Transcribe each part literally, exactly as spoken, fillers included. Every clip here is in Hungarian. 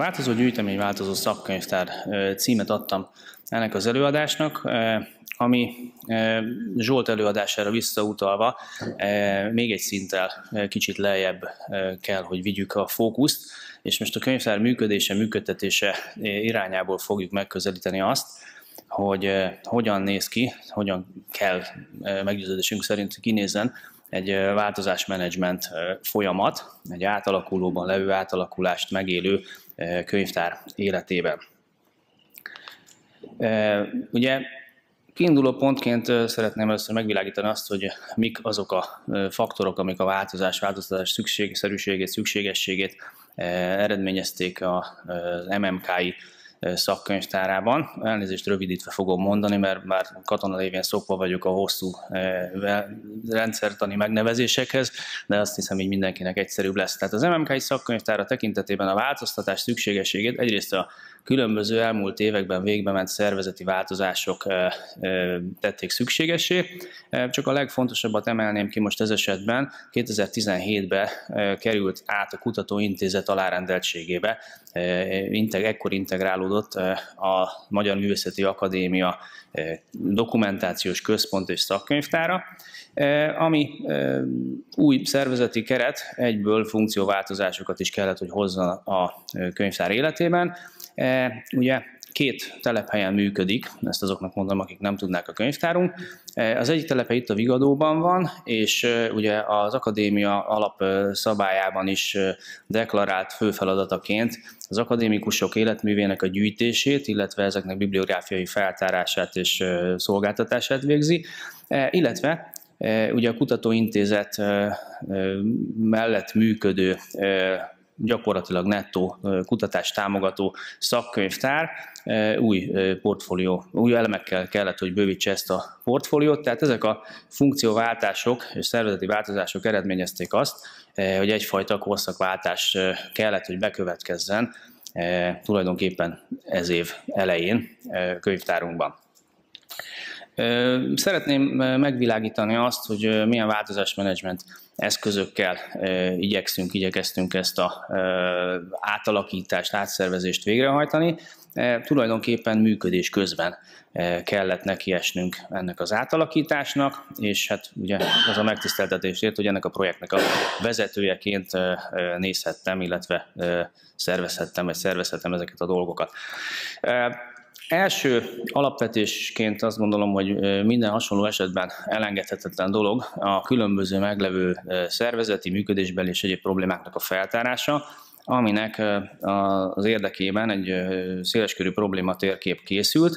Változó gyűjtemény, változó szakkönyvtár címet adtam ennek az előadásnak, ami Zsolt előadására visszautalva még egy szinttel kicsit lejjebb kell, hogy vigyük a fókuszt, és most a könyvtár működése, működtetése irányából fogjuk megközelíteni azt, hogy hogyan néz ki, hogyan kell meggyőződésünk szerint kinézzen egy változásmenedzsment folyamat, egy átalakulóban levő, átalakulást megélő könyvtár életében. Ugye kiinduló pontként szeretném először megvilágítani azt, hogy mik azok a faktorok, amik a változás, változtatás szükségszerűségét, szükségességét eredményezték az em em ká i szakkönyvtárában. Elnézést rövidítve fogom mondani, mert már katona lévén szokva vagyok a hosszú rendszertani megnevezésekhez, de azt hiszem, hogy mindenkinek egyszerűbb lesz. Tehát az em em ká i szakkönyvtára tekintetében a változtatás szükségességét egyrészt a különböző elmúlt években végbe ment szervezeti változások tették szükségessé. Csak a legfontosabbat emelném ki most ez esetben. kétezer-tizenhétben került át a kutatóintézet alárendeltségébe, ekkor integrálódott a Magyar Művészeti Akadémia dokumentációs központ és szakkönyvtára, ami új szervezeti keret egyből funkcióváltozásokat is kellett, hogy hozzon a könyvtár életében. Ugye két telephelyen működik, ezt azoknak mondom, akik nem tudnák a könyvtárunk. Az egyik telephely itt a Vigadóban van, és ugye az akadémia alapszabályában is deklarált fő feladataként az akadémikusok életművének a gyűjtését, illetve ezeknek bibliográfiai feltárását és szolgáltatását végzi, illetve ugye a kutatóintézet mellett működő gyakorlatilag nettó kutatást támogató szakkönyvtár új portfólió, új elemekkel kellett, hogy bővítse ezt a portfóliót. Tehát ezek a funkcióváltások és szervezeti változások eredményezték azt, hogy egyfajta korszakváltás kellett, hogy bekövetkezzen tulajdonképpen ez év elején könyvtárunkban. Szeretném megvilágítani azt, hogy milyen változásmenedzsment eszközökkel igyekszünk, igyekeztünk ezt az átalakítást, átszervezést végrehajtani. Tulajdonképpen működés közben kellett nekiesnünk ennek az átalakításnak, és hát ugye az a megtiszteltetésért, hogy ennek a projektnek a vezetőjeként nézhettem, illetve szervezhettem, vagy szervezhettem ezeket a dolgokat. Első alapvetésként azt gondolom, hogy minden hasonló esetben elengedhetetlen dolog a különböző meglevő szervezeti, működésbeli és egyéb problémáknak a feltárása, aminek az érdekében egy széleskörű problématérkép készült,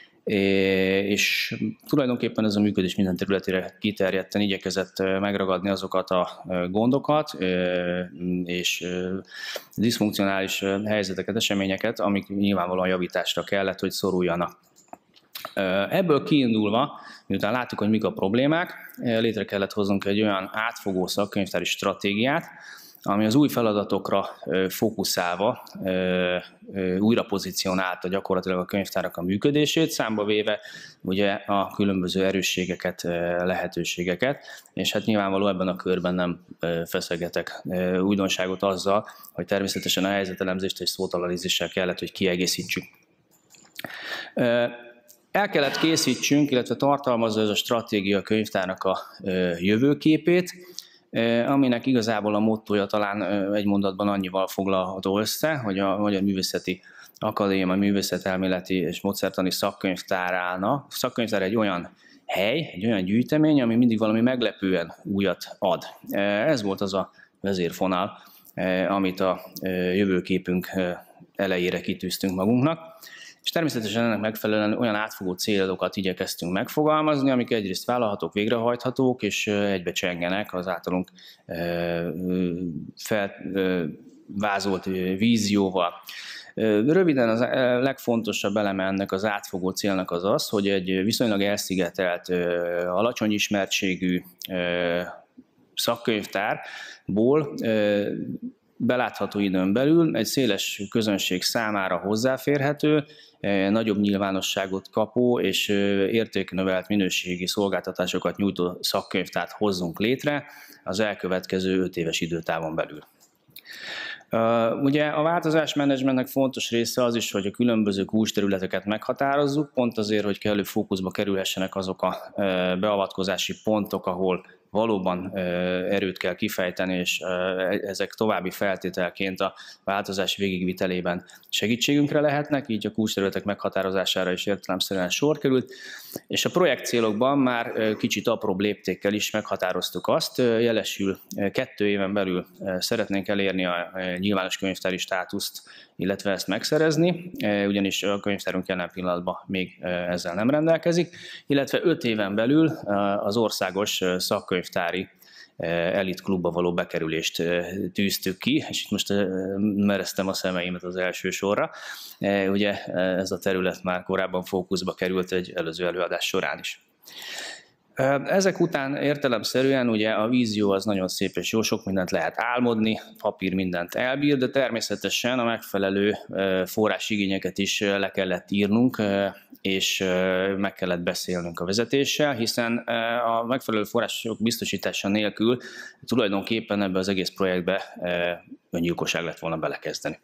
és tulajdonképpen ez a működés minden területére kiterjedten igyekezett megragadni azokat a gondokat és diszfunkcionális helyzeteket, eseményeket, amik nyilvánvalóan javításra kellett, hogy szoruljanak. Ebből kiindulva, miután láttuk, hogy mik a problémák, létre kellett hoznunk egy olyan átfogó szakkönyvtári stratégiát, ami az új feladatokra fókuszálva újra pozícionálta gyakorlatilag a könyvtárak a működését, számba véve ugye a különböző erősségeket, lehetőségeket, és hát nyilvánvaló ebben a körben nem feszegetek újdonságot azzal, hogy természetesen a helyzetelemzést és szótalanizéssel kellett, hogy kiegészítsük. El kellett készítsünk, illetve tartalmazza ez a stratégia a könyvtárnak a jövőképét, aminek igazából a mottója talán egy mondatban annyival foglalható össze, hogy a Magyar Művészeti Akadémia művészetelméleti és módszertani szakkönyvtárána. Szakkönyvtár egy olyan hely, egy olyan gyűjtemény, ami mindig valami meglepően újat ad. Ez volt az a vezérfonál, amit a jövőképünk elejére kitűztünk magunknak. És természetesen ennek megfelelően olyan átfogó célokat igyekeztünk megfogalmazni, amik egyrészt vállalhatók, végrehajthatók, és egybe csengenek az általunk felvázolt vízióval. Röviden az legfontosabb eleme ennek az átfogó célnak az az, hogy egy viszonylag elszigetelt, alacsony ismertségű szakkönyvtárból belátható időn belül egy széles közönség számára hozzáférhető, nagyobb nyilvánosságot kapó és értéknövelt minőségi szolgáltatásokat nyújtó szakkönyvtárt hozzunk létre az elkövetkező öt éves időtávon belül. Ugye a változásmenedzsmentnek fontos része az is, hogy a különböző kulcsterületeket meghatározzuk, pont azért, hogy kellő fókuszba kerülhessenek azok a beavatkozási pontok, ahol valóban erőt kell kifejteni, és ezek további feltételként a változás végigvitelében segítségünkre lehetnek, így a kulcsterületek meghatározására is értelemszerűen sor került. És a projekt célokban már kicsit apróbb léptékkel is meghatároztuk azt, jelesül kettő éven belül szeretnénk elérni a nyilvános könyvtári státuszt, illetve ezt megszerezni, ugyanis a könyvtárunk jelen pillanatban még ezzel nem rendelkezik, illetve öt éven belül az országos szakkönyvtári elit klubba való bekerülést tűztük ki, és itt most mereztem a szemeimet az első sorra. Ugye ez a terület már korábban fókuszba került egy előző előadás során is. Ezek után értelemszerűen ugye a vízió az nagyon szép és jó, sok mindent lehet álmodni, papír mindent elbír, de természetesen a megfelelő forrásigényeket is le kellett írnunk, és meg kellett beszélnünk a vezetéssel, hiszen a megfelelő források biztosítása nélkül tulajdonképpen ebbe az egész projektbe öngyilkosság lett volna belekezdeni.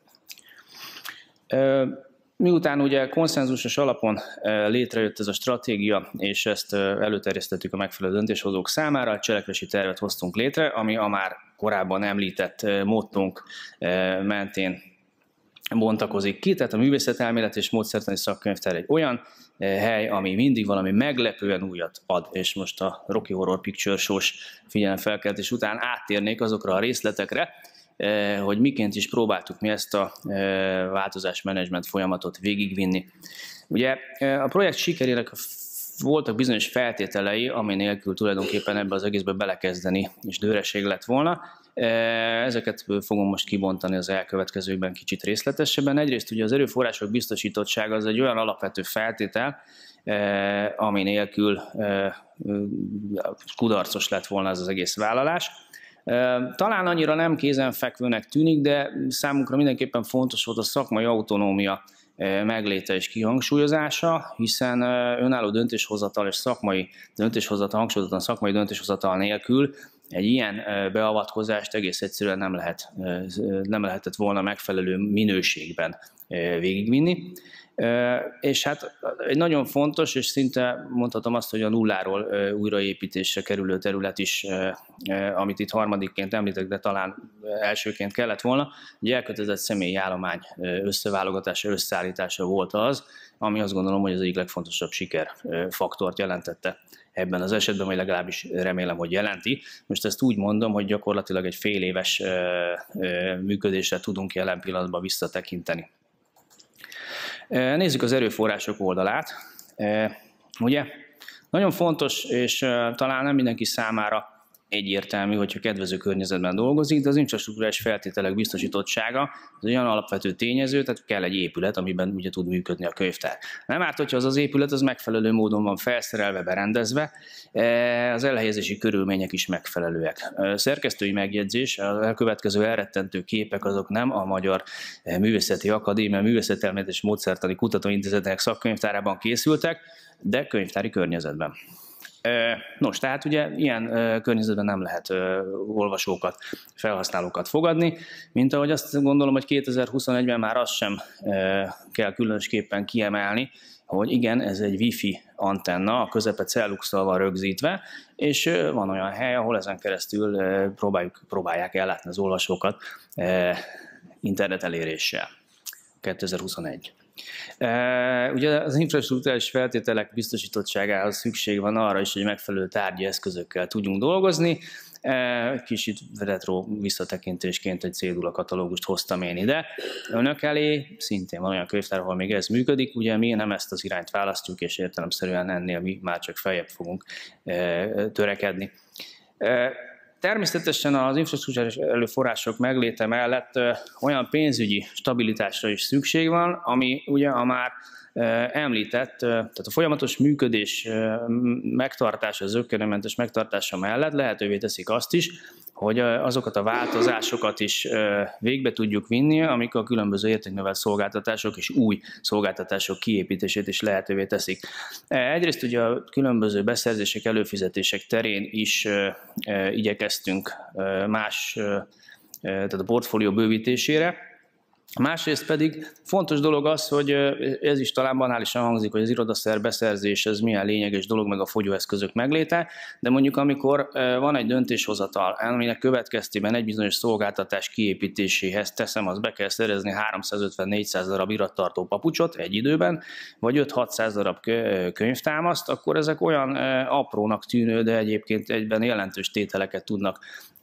Miután ugye konszenzusos alapon létrejött ez a stratégia, és ezt előterjesztettük a megfelelő döntéshozók számára, cselekvési tervet hoztunk létre, ami a már korábban említett mottónk mentén bontakozik ki, tehát a művészetelmélet és módszertani szakkönyvtár egy olyan hely, ami mindig valami meglepően újat ad, és most a Rocky Horror Picture Show-s figyelemfelkeltés után áttérnék azokra a részletekre, hogy miként is próbáltuk mi ezt a változásmenedzsment folyamatot végigvinni. Ugye a projekt sikerének voltak bizonyos feltételei, ami nélkül tulajdonképpen ebbe az egészbe belekezdeni, és dőreség lett volna. Ezeket fogom most kibontani az elkövetkezőkben kicsit részletesebben. Egyrészt ugye az erőforrások biztosítottsága az egy olyan alapvető feltétel, ami nélkül kudarcos lett volna ez az egész vállalás. Talán annyira nem kézenfekvőnek tűnik, de számunkra mindenképpen fontos volt a szakmai autonómia megléte és kihangsúlyozása, hiszen önálló döntéshozatal és szakmai döntéshozatal, hangsúlyozottan szakmai döntéshozatal nélkül egy ilyen beavatkozást egész egyszerűen nem, lehet, nem lehetett volna megfelelő minőségben végigvinni. És hát egy nagyon fontos, és szinte mondhatom azt, hogy a nulláról újraépítésre kerülő terület is, amit itt harmadikként említek, de talán elsőként kellett volna, egy elkötelezett személyi állomány összeválogatása, összeállítása volt az, ami azt gondolom, hogy az egyik legfontosabb sikerfaktort jelentette ebben az esetben, vagy legalábbis remélem, hogy jelenti. Most ezt úgy mondom, hogy gyakorlatilag egy fél éves működésre tudunk jelen pillanatban visszatekinteni. Nézzük az erőforrások oldalát. Ugye, nagyon fontos, és talán nem mindenki számára egyértelmű, hogyha kedvező környezetben dolgozik, de az infrastruktúrális feltételek biztosítottsága az olyan alapvető tényező, tehát kell egy épület, amiben ugye tud működni a könyvtár. Nem árt, hogyha az az épület az megfelelő módon van felszerelve, berendezve, az elhelyezési körülmények is megfelelőek. Szerkesztői megjegyzés, a elkövetkező elrettentő képek azok nem a Magyar Művészeti Akadémia Művészetelmélet és Módszertani Kutatóintézetének szakkönyvtárában készültek, de könyvtári környezetben. Nos, tehát ugye ilyen környezetben nem lehet olvasókat, felhasználókat fogadni, mint ahogy azt gondolom, hogy kétezer-huszonegyben már azt sem kell különösképpen kiemelni, hogy igen, ez egy wifi antenna, a közepe celluxal van rögzítve, és van olyan hely, ahol ezen keresztül próbáljuk, próbálják ellátni az olvasókat internet eléréssel. kétezer-huszonegy. Ugye az infrastruktúrális feltételek biztosítottságához szükség van arra is, hogy megfelelő tárgyi eszközökkel tudjunk dolgozni. Kicsit retro visszatekintésként egy cédula katalógust hoztam én ide. Önök elé szintén van olyan könyvtár, ahol még ez működik, ugye mi nem ezt az irányt választjuk, és értelemszerűen ennél mi már csak feljebb fogunk törekedni. Természetesen az infrastruktúrális erőforrások megléte mellett olyan pénzügyi stabilitásra is szükség van, ami ugye a már említett, tehát a folyamatos működés megtartása, zökkenőmentes megtartása mellett lehetővé teszik azt is, hogy azokat a változásokat is végbe tudjuk vinni, amik a különböző értéknövelt szolgáltatások és új szolgáltatások kiépítését is lehetővé teszik. Egyrészt ugye a különböző beszerzések, előfizetések terén is igyekeztünk más tehát a portfólió bővítésére. Másrészt pedig fontos dolog az, hogy ez is talán banálisan hangzik, hogy az irodaszer beszerzés ez milyen lényeges dolog, meg a fogyóeszközök megléte, de mondjuk amikor van egy döntéshozatal, aminek következtében egy bizonyos szolgáltatás kiépítéséhez teszem, az be kell szerezni háromszázötven-négyszáz darab irattartó papucsot egy időben, vagy öt-hatszáz darab könyvtámaszt, akkor ezek olyan aprónak tűnő, de egyébként egyben jelentős tételeket tudnak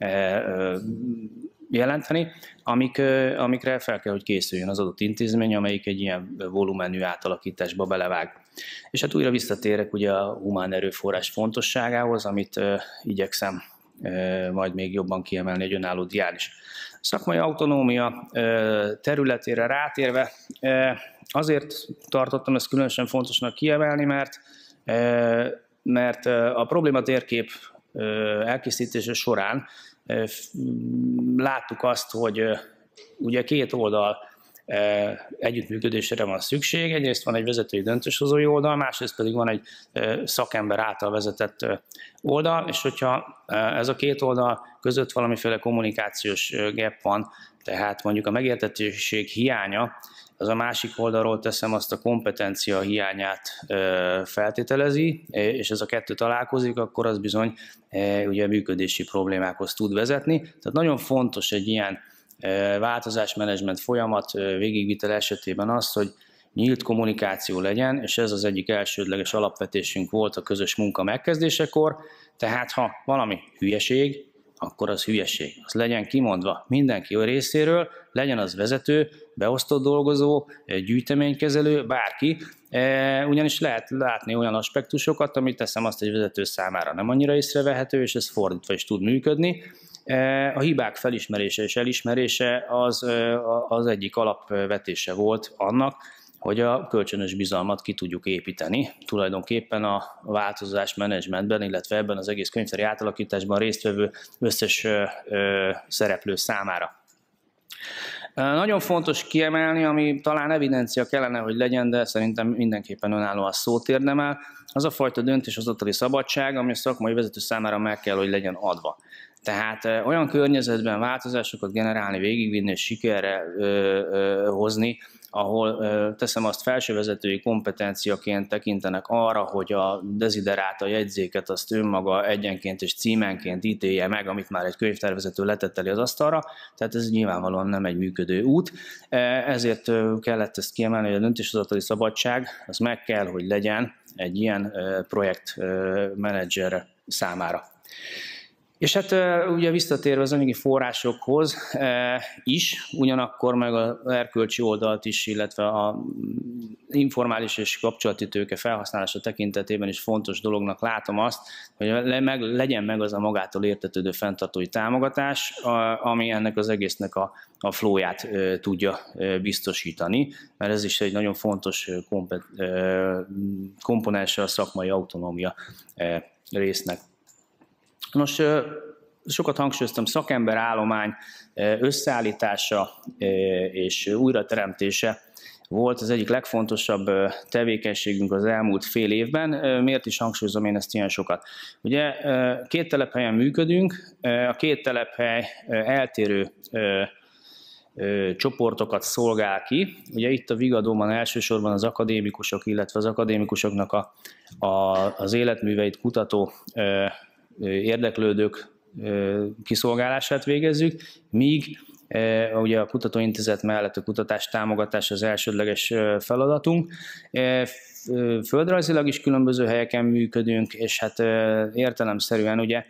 jelenteni, amik, amikre fel kell, hogy készüljön az adott intézmény, amelyik egy ilyen volumenű átalakításba belevág. És hát újra visszatérek ugye a humán erőforrás fontosságához, amit uh, igyekszem uh, majd még jobban kiemelni egy önálló dián is. Szakmai autonómia uh, területére rátérve uh, azért tartottam ezt különösen fontosnak kiemelni, mert, uh, mert uh, a problématérkép uh, elkészítése során láttuk azt, hogy ugye két oldal együttműködésére van szükség. Egyrészt van egy vezetői döntéshozói oldal, másrészt pedig van egy szakember által vezetett oldal, és hogyha ez a két oldal között valamiféle kommunikációs gap van, tehát mondjuk a megértetőség hiánya, az a másik oldalról teszem azt a kompetencia hiányát feltételezi, és ez a kettő találkozik, akkor az bizony ugye működési problémákhoz tud vezetni. Tehát nagyon fontos egy ilyen változásmenedzsment folyamat végigvitel esetében az, hogy nyílt kommunikáció legyen, és ez az egyik elsődleges alapvetésünk volt a közös munka megkezdésekor, tehát ha valami hülyeség, akkor az hülyeség. Az legyen kimondva mindenki részéről, legyen az vezető, beosztott dolgozó, gyűjteménykezelő, bárki, ugyanis lehet látni olyan aspektusokat, amit teszem azt egy vezető számára nem annyira észrevehető, és ez fordítva is tud működni. A hibák felismerése és elismerése az, az egyik alapvetése volt annak, hogy a kölcsönös bizalmat ki tudjuk építeni tulajdonképpen a változás menedzsmentben, illetve ebben az egész könyvtári átalakításban résztvevő összes ö, ö, szereplő számára. Nagyon fontos kiemelni, ami talán evidencia kellene, hogy legyen, de szerintem mindenképpen önállóan szót érdemel, az a fajta döntéshozatali szabadság, ami a szakmai vezető számára meg kell, hogy legyen adva. Tehát olyan környezetben változásokat generálni, végigvinni és sikerre ö, ö, hozni, ahol ö, teszem azt felsővezetői kompetenciaként tekintenek arra, hogy a dezideráta jegyzéket azt önmaga egyenként és címenként ítélje meg, amit már egy könyvtárvezető letetteli az asztalra, tehát ez nyilvánvalóan nem egy működő út. Ezért kellett ezt kiemelni, hogy a döntéshozatali szabadság az meg kell, hogy legyen egy ilyen projektmenedzser számára. És hát ugye visszatérve az anyagi forrásokhoz is, ugyanakkor meg az erkölcsi oldalt is, illetve a informális és kapcsolati tőke felhasználása tekintetében is fontos dolognak látom azt, hogy legyen meg az a magától értetődő fenntartói támogatás, ami ennek az egésznek a, a flowját tudja biztosítani, mert ez is egy nagyon fontos komponense a szakmai autonómia résznek. Nos, sokat hangsúlyoztam, szakemberállomány összeállítása és újrateremtése volt az egyik legfontosabb tevékenységünk az elmúlt fél évben. Miért is hangsúlyozom én ezt ilyen sokat? Ugye két telephelyen működünk, a két telephely eltérő csoportokat szolgál ki. Ugye itt a Vigadóban elsősorban az akadémikusok, illetve az akadémikusoknak a, a, az életműveit kutató érdeklődők kiszolgálását végezzük, míg ugye a kutatóintézet mellett a kutatás támogatás az elsődleges feladatunk. Földrajzilag is különböző helyeken működünk, és hát értelemszerűen ugye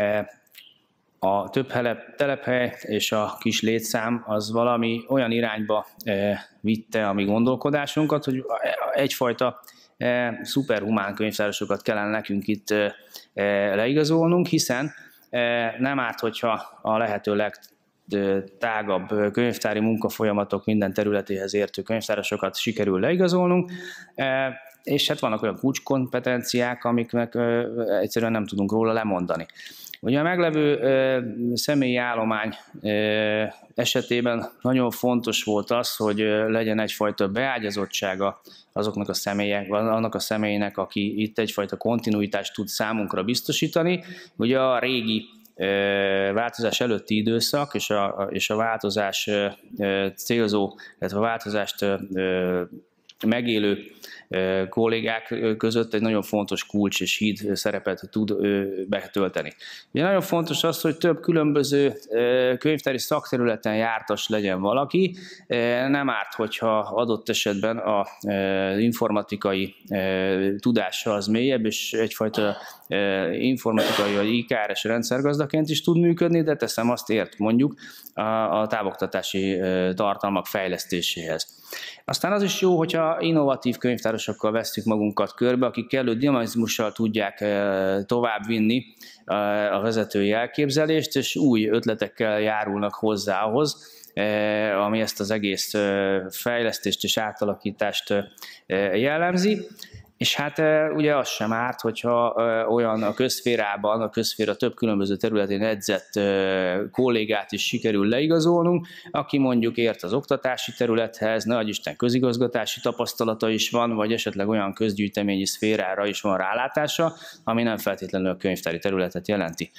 a több telephely és a kis létszám az valami olyan irányba vitte a mi gondolkodásunkat, hogy egyfajta szuperhumán könyvtárosokat kellene nekünk itt leigazolnunk, hiszen nem árt, hogyha a lehető legtágabb könyvtári munkafolyamatok minden területéhez értő könyvtárosokat sikerül leigazolnunk, és hát vannak olyan kulcskompetenciák, amiknek egyszerűen nem tudunk róla lemondani. Ugye a meglevő személyi állomány esetében nagyon fontos volt az, hogy legyen egyfajta beágyazottsága azoknak a személyek, annak a személynek, aki itt egyfajta kontinuitást tud számunkra biztosítani. Ugye a régi változás előtti időszak és a, és a változás célzó, illetve a változást megélő kollégák között egy nagyon fontos kulcs és híd szerepet tud betölteni. Ugye nagyon fontos az, hogy több különböző könyvtári szakterületen jártas legyen valaki. Nem árt, hogyha adott esetben az informatikai tudása az mélyebb, és egyfajta informatikai vagy I K R-es rendszergazdaként is tud működni, de teszem azt ért mondjuk a, a távoktatási tartalmak fejlesztéséhez. Aztán az is jó, hogyha innovatív könyvtárosokkal vesszük magunkat körbe, akik kellő dinamizmussal tudják továbbvinni a vezetői elképzelést, és új ötletekkel járulnak hozzá ahhoz, ami ezt az egész fejlesztést és átalakítást jellemzi. És hát ugye az sem árt, hogyha olyan a közszférában, a közszféra több különböző területén edzett kollégát is sikerül leigazolnunk, aki mondjuk ért az oktatási területhez, ne adj'Isten közigazgatási tapasztalata is van, vagy esetleg olyan közgyűjteményi szférára is van rálátása, ami nem feltétlenül a könyvtári területet jelenti.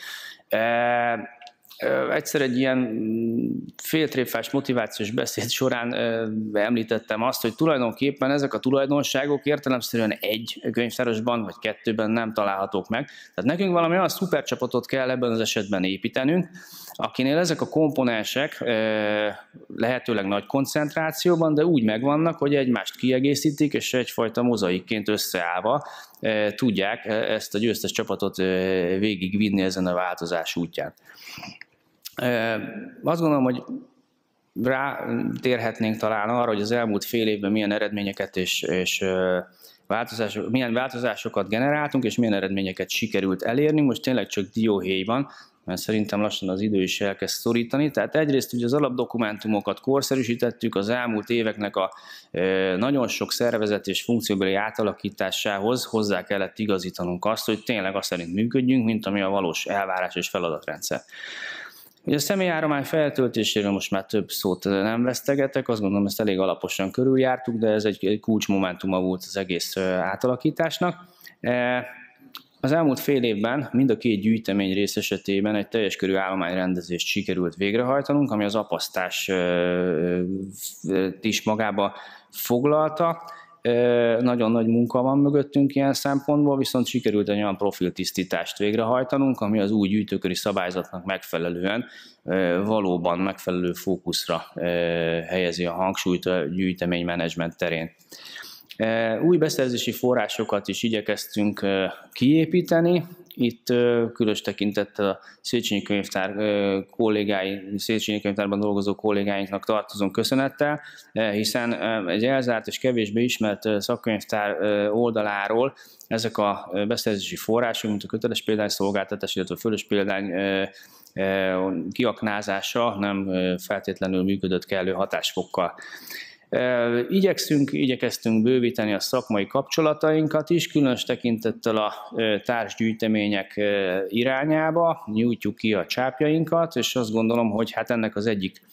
Egyszer egy ilyen féltréfás motivációs beszéd során említettem azt, hogy tulajdonképpen ezek a tulajdonságok értelemszerűen egy könyvtárosban vagy kettőben nem találhatók meg. Tehát nekünk valami olyan szupercsapatot kell ebben az esetben építenünk, akinél ezek a komponensek lehetőleg nagy koncentrációban, de úgy megvannak, hogy egymást kiegészítik, és egyfajta mozaikként összeállva tudják ezt a győztes csapatot végigvinni ezen a változás útján. Azt gondolom, hogy rátérhetnénk talán arra, hogy az elmúlt fél évben milyen eredményeket és, és változások, milyen változásokat generáltunk, és milyen eredményeket sikerült elérni. Most tényleg csak dióhéjban, mert szerintem lassan az idő is elkezd szorítani. Tehát egyrészt ugye az alapdokumentumokat korszerűsítettük, az elmúlt éveknek a nagyon sok szervezet és funkcióbeli átalakításához hozzá kellett igazítanunk azt, hogy tényleg azt szerint működjünk, mint ami a valós elvárás és feladatrendszer. Ugye a személyállomány feltöltéséről most már több szót nem vesztegetek, azt gondolom, ezt elég alaposan körüljártuk, de ez egy kulcsmomentuma volt az egész átalakításnak. Az elmúlt fél évben mind a két gyűjtemény rész esetében egy teljes körű állományrendezést sikerült végrehajtanunk, ami az apasztás is magába foglalta. Nagyon nagy munka van mögöttünk ilyen szempontból, viszont sikerült egy olyan profiltisztítást végrehajtanunk, ami az új gyűjtőköri szabályzatnak megfelelően valóban megfelelő fókuszra helyezi a hangsúlyt a gyűjteménymenedzsment terén. Új beszerzési forrásokat is igyekeztünk kiépíteni. Itt különös tekintettel a Széchenyi könyvtár kollégái, Széchenyi könyvtárban dolgozó kollégáinknak tartozom köszönettel, hiszen egy elzárt és kevésbé ismert szakkönyvtár oldaláról ezek a beszerzési források, mint a köteles példányszolgáltatás, illetve a fölös példány kiaknázása nem feltétlenül működött kellő hatásfokkal. Igyekszünk, igyekeztünk bővíteni a szakmai kapcsolatainkat is, különös tekintettel a társgyűjtemények irányába, nyújtjuk ki a csápjainkat, és azt gondolom, hogy hát ennek az egyik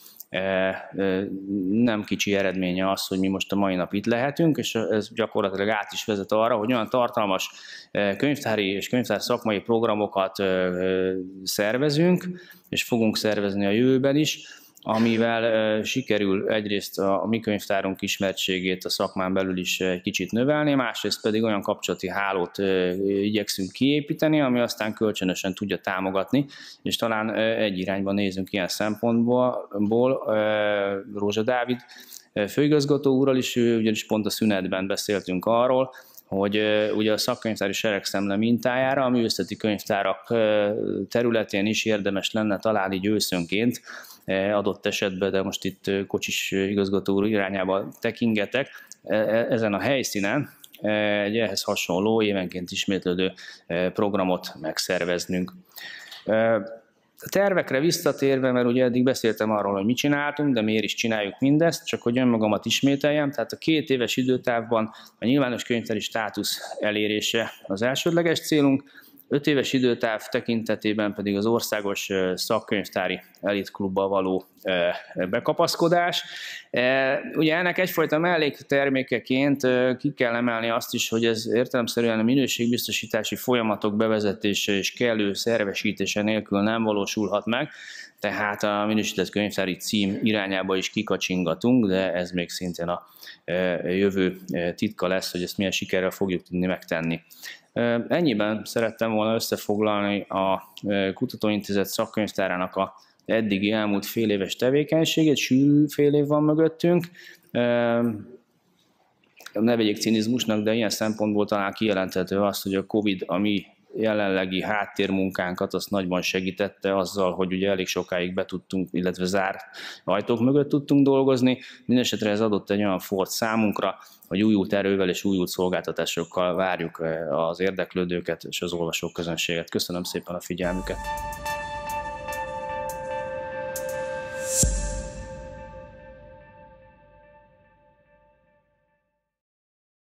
nem kicsi eredménye az, hogy mi most a mai nap itt lehetünk, és ez gyakorlatilag át is vezet arra, hogy olyan tartalmas könyvtári és könyvtár szakmai programokat szervezünk, és fogunk szervezni a jövőben is, amivel sikerül egyrészt a mi könyvtárunk ismertségét a szakmán belül is egy kicsit növelni, másrészt pedig olyan kapcsolati hálót igyekszünk kiépíteni, ami aztán kölcsönösen tudja támogatni, és talán egy irányban nézünk ilyen szempontból. Rózsa Dávid főigazgató úrral is, ugyanis pont a szünetben beszéltünk arról, hogy ugye a szakkönyvtári seregszemle mintájára a művészeti könyvtárak területén is érdemes lenne találni győszönként adott esetben, de most itt Kocsis igazgató úr irányába tekingetek, ezen a helyszínen egy ehhez hasonló évenként ismétlődő programot megszerveznünk. A tervekre visszatérve, mert ugye eddig beszéltem arról, hogy mit csináltunk, de miért is csináljuk mindezt, csak hogy önmagamat ismételjem, tehát a két éves időtávban a nyilvános könyvtári státusz elérése az elsődleges célunk, öt éves időtáv tekintetében pedig az országos szakkönyvtári elitklubba való bekapaszkodás. Ugye ennek egyfajta melléktermékeként ki kell emelni azt is, hogy ez értelemszerűen a minőségbiztosítási folyamatok bevezetése és kellő szervesítése nélkül nem valósulhat meg, tehát a minősített könyvtári cím irányába is kikacsingatunk, de ez még szintén a jövő titka lesz, hogy ezt milyen sikerrel fogjuk tudni megtenni. Ennyiben szerettem volna összefoglalni a Kutatóintézet szakkönyvtárának a eddigi elmúlt fél éves tevékenységét, sűrű fél év van mögöttünk. Ne vegyék cinizmusnak, de ilyen szempontból talán kijelenthető azt, hogy a Covid a mi jelenlegi háttérmunkánkat azt nagyban segítette azzal, hogy ugye elég sokáig be tudtunk, illetve zárt ajtók mögött tudtunk dolgozni. Mindenesetre ez adott egy olyan fort számunkra, hogy újult erővel és újult szolgáltatásokkal várjuk az érdeklődőket és az olvasóközönséget. Köszönöm szépen a figyelmüket!